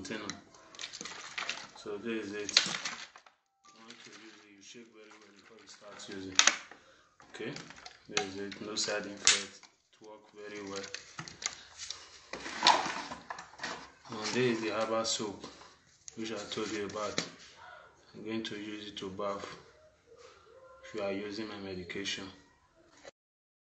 contain them. So this is it. You want to use it, you shake very well before you start using. Okay, there is it. No side effects. It works very well. And this is the herbal soap which I told you about. I'm going to use it to bath if you are using my medication.